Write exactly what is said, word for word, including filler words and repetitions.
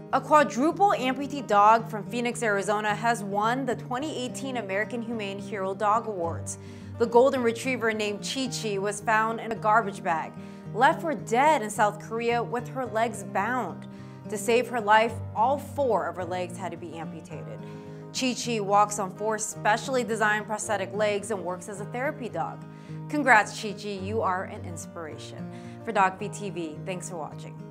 A quadruple amputee dog from Phoenix, Arizona has won the twenty eighteen American Humane Hero Dog Awards. The golden retriever named Chi-Chi was found in a garbage bag, left for dead in South Korea with her legs bound. To save her life, all four of her legs had to be amputated. Chi-Chi walks on four specially designed prosthetic legs and works as a therapy dog. Congrats, Chi-Chi, you are an inspiration. For Dog Feed T V, thanks for watching.